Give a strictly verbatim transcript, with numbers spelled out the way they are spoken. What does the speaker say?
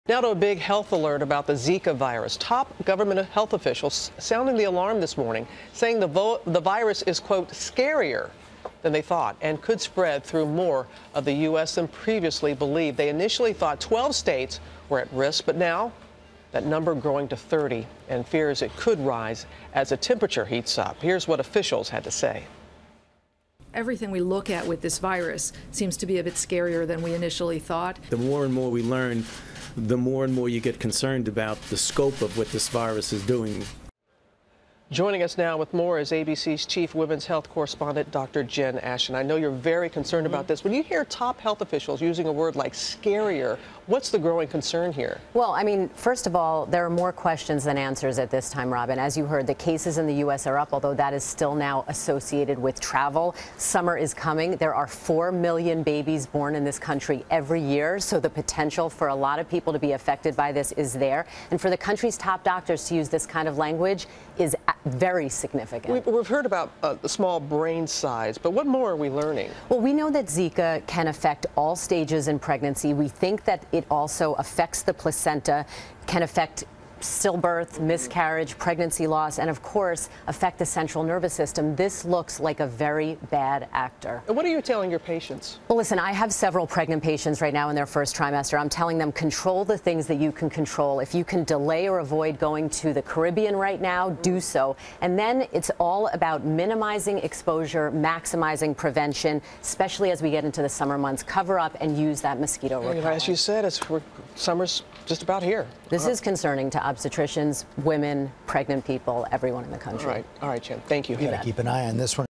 Now to a big health alert about the Zika virus. Top government health officials sounding the alarm this morning, saying the, vo the virus is, quote, scarier than they thought and could spread through more of the U S than previously believed. They initially thought twelve states were at risk, but now that number growing to thirty, and fears it could rise as the temperature heats up. Here's what officials had to say. Everything we look at with this virus seems to be a bit scarier than we initially thought. The more and more we learn, the more and more you get concerned about the scope of what this virus is doing. Joining us now with more is A B C's chief women's health correspondent, Doctor Jen Ashton. I know you're very concerned mm-hmm. about this. When you hear top health officials using a word like scarier, what's the growing concern here? Well, I mean, first of all, there are more questions than answers at this time, Robin. As you heard, the cases in the U S are up, although that is still now associated with travel. Summer is coming. There are four million babies born in this country every year, so the potential for a lot of people to be affected by this is there. And for the country's top doctors to use this kind of language is very significant. We've heard about uh, the small brain size, but what more are we learning? Well, we know that Zika can affect all stages in pregnancy. We think that it also affects the placenta, can affect stillbirth, miscarriage, pregnancy loss, and of course affect the central nervous system. This looks like a very bad actor. And what are you telling your patients? Well, listen, I have several pregnant patients right now in their first trimester. I'm telling them, control the things that you can control. If you can delay or avoid going to the Caribbean right now, do so. And then it's all about minimizing exposure, maximizing prevention, especially as we get into the summer months. Cover up and use that mosquito repellent. As you said, it's, we're, summer's just about here. This is concerning to obstetricians, women, pregnant people, everyone in the country. All right, all right, Jen. Thank you. You got to keep an eye on this one.